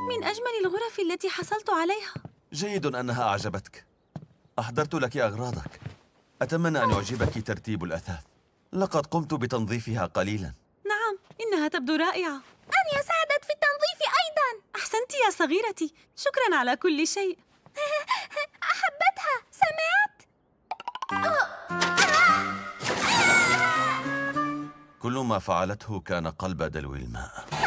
من أجمل الغرف التي حصلت عليها. جيد أنها أعجبتك. أحضرت لك أغراضك. أتمنى أن يعجبك ترتيب الأثاث. لقد قمت بتنظيفها قليلا. نعم، إنها تبدو رائعة. أنيا ساعدت في التنظيف أيضاً. أحسنت يا صغيرتي، شكراً على كل شيء. أحبتها، سمعت؟ كل ما فعلته كان قلب دلو الماء.